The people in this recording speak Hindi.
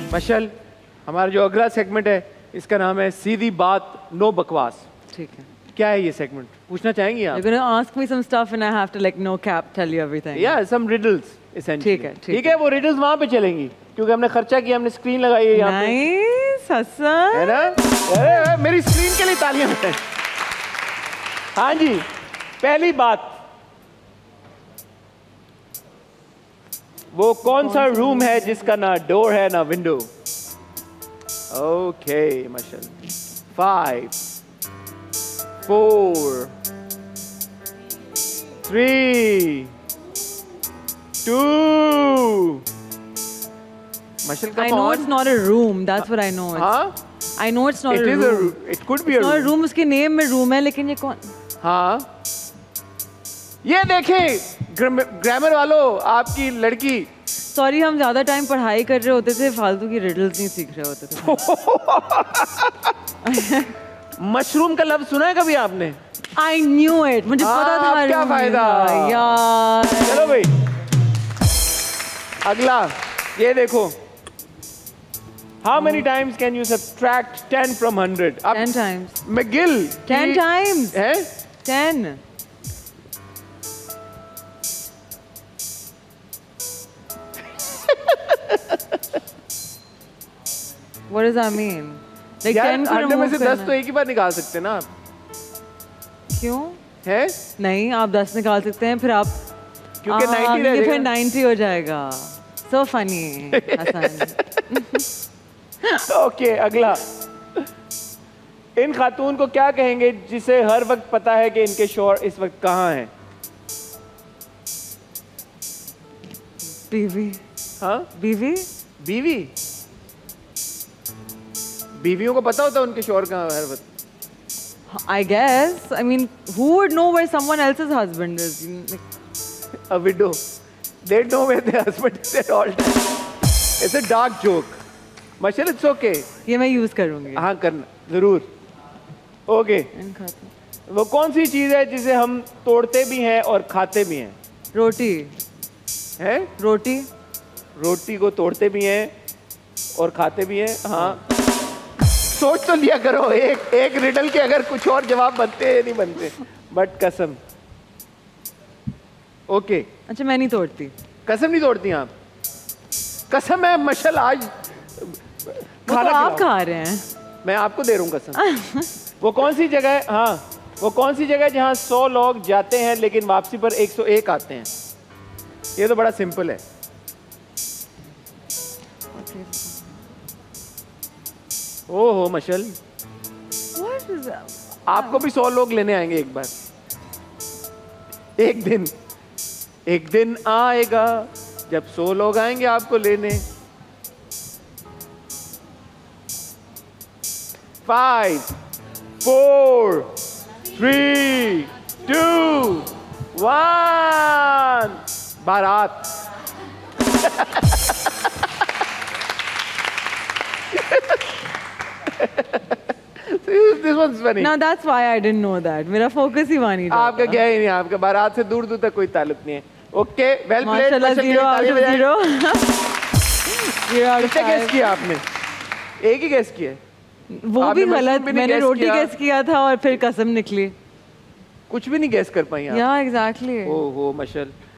मशल, हमारा जो अगला सेगमेंट है इसका नाम है सीधी बात नो बकवास। ठीक है। क्या है ये सेगमेंट, पूछना चाहेंगी आप? You're gonna ask me some stuff and I have to like no cap tell you everything. Yeah, some riddles essentially. ठीक है, वो riddles वहाँ पे चलेंगी क्योंकि हमने खर्चा किया, हमने स्क्रीन लगाई है यहाँ पे। Nice, हसन। है ना? अरे मेरी स्क्रीन के लिए तालियां हैं। हाँ जी, पहली बात, वो कौन सा रूम है जिसका ना डोर है ना विंडो? ओके मशल। 5 4 3 2 मशल का I know it's not a room. That's what I know. हाँ? I know it's not a room. It could be a Not a room. room. उसके नेम में रूम है, लेकिन ये कौन? हाँ, ये देखें ग्रामर वालों, आपकी लड़की। सॉरी, हम ज्यादा टाइम पढ़ाई कर रहे होते थे, फालतू की रिडल्स नहीं सीख रहे होते थे। मशरूम का लफ्ज सुना है कभी आपने? I knew it. मुझे पता था। क्या फायदा यार। चलो भाई, अगला ये देखो। How many times can you subtract 10 from 100? 10 times. McGill 10 times. है? 10. What does that mean? Like 10 को 100 में से remove 10 करना तो एक ही बार निकाल सकते हैं ना आप? क्यों? है? नहीं, आप 10 निकाल सकते हैं, फिर आप क्योंकि 90 रह ये फिर जाएगा। 90 हो जाएगा। So funny, Hasan. ओके, अगला। इन खातून को क्या कहेंगे जिसे हर वक्त पता है कि इनके शौहर इस वक्त कहाँ हैं? बीवी। हाँ? बीवी? बीवी? बीवियों को पता होता है उनके शौहर कहाँ हर वक्त? I guess. I mean, who would know where someone else's husband is? A widow. They know where their husband is at all times. It's a dark joke. Mashal, it's okay. ये मैं यूज करूंगी। हाँ करना जरूर। ओके। वो कौन सी चीज है जिसे हम तोड़ते भी हैं और खाते भी हैं? रोटी। हैं? रोटी। रोटी को तोड़ते भी हैं और खाते भी हैं। हाँ, सोच तो लिया करो, एक रिडल के अगर कुछ और जवाब बनते हैं नहीं बनते। बट कसम। ओके। अच्छा, मैं नहीं तोड़ती। कसम नहीं तोड़ती आप? कसम है मशल, आज खाना आप खा रहे हैं, मैं आपको दे रहा हूँ कसम। वो कौन सी जगह है? हाँ, वो कौन सी जगह है जहाँ 100 लोग जाते हैं लेकिन वापसी पर 101 आते हैं? ये तो बड़ा सिंपल है। ओहो मशल, आपको भी 100 लोग लेने आएंगे एक बार। एक दिन आएगा जब 100 लोग आएंगे आपको लेने। 5 4 3 2 1 बारात। This one's funny. Now that's why I didn't know that. मेरा फोकस ही वहाँ नहीं था। आपका क्या ही नहीं, आपका बारात से दूर दूर तक कोई ताल्लुक नहीं है। Okay, well played. माशाल्लाह, 0 out of 0। 0 out of 5। कितने गेस किया आपने? एक ही गेस किया? वो भी गलत। मैंने रोटी गेस किया था और फिर कसम निकली। कुछ भी नहीं गेस कर पाई आप? Yeah, exactly. ओहो मशल,